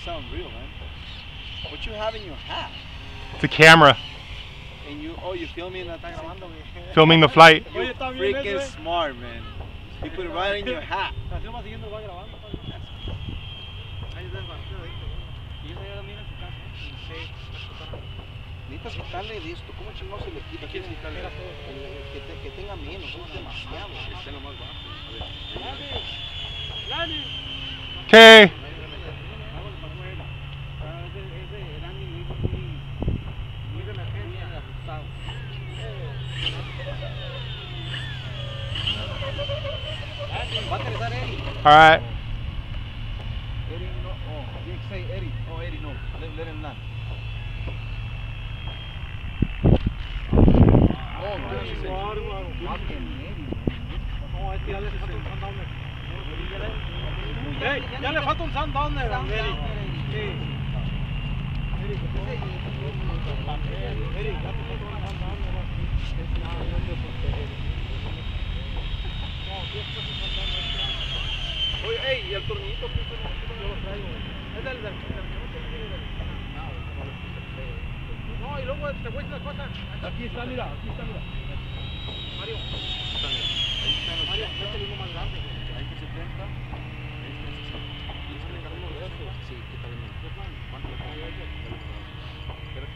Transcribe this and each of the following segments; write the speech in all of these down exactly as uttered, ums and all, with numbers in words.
sound real, man. What you have in your hat? It's a camera. And you, oh, you filming that? Filming the flight. You're freaking smart, man. You put it right in your hat. Necesitas quitarle de esto. ¿Cómo chingón se le quita? ¿Quieres quitarle? Que, te, que tenga menos, es demasiado. Que esté más bajo. A ver. Okay. All right. Eddie, no. Oh, you say Eddie. Oh, Eddie, no. Let, let him land. Oh, Hey, ya le falta un sundowner a Eddie. Sí. Oye, hey, y el tornillito que yo lo traigo. Es del del no, y luego te cuesta la cosa. Aquí está, mira, aquí está, mira. Mario. Mario, este es el más grande. Hay que setenta. Sí, quítale menos. ¿Cuánto le pongo? Espérate.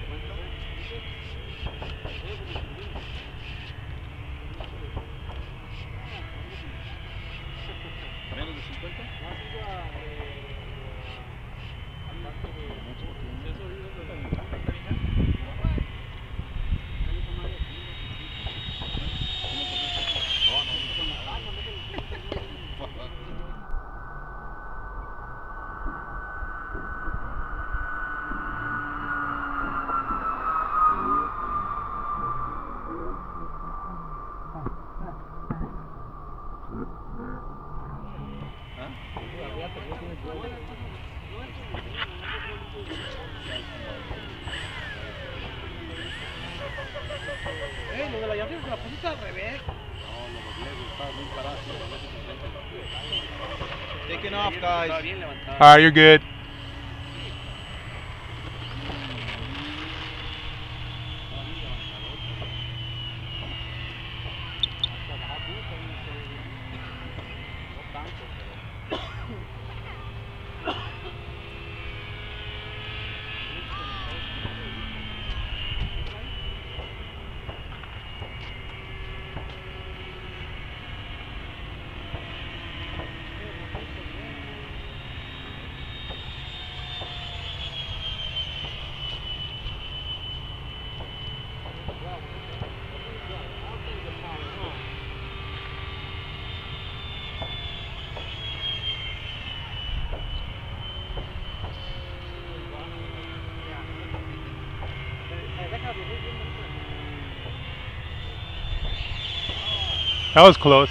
¿Menos de cincuenta? Eh, lo de la llave se la pusiste al revés. No, lo doblé, estaba muy parado. Taking off, guys. All right, you're good. That was close.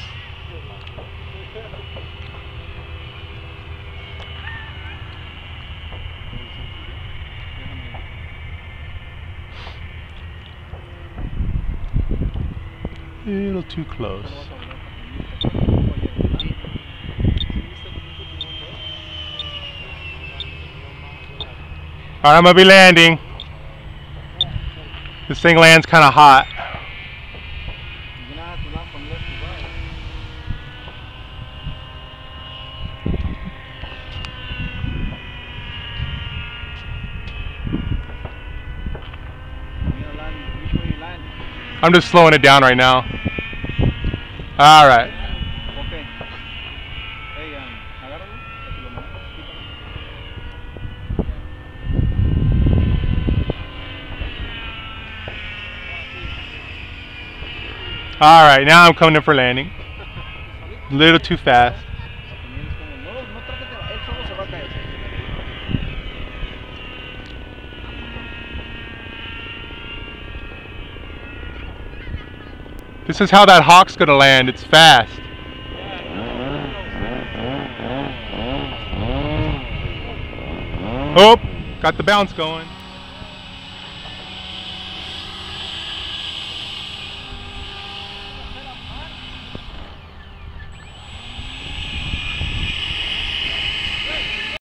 A little too close. All right, I'm gonna be landing. This thing lands kind of hot. I'm just slowing it down right now. All right. Okay. Hey, um, agárralo. All right, now I'm coming in for landing. A little too fast. This is how that hawk's gonna land. It's fast. Oh, got the bounce going.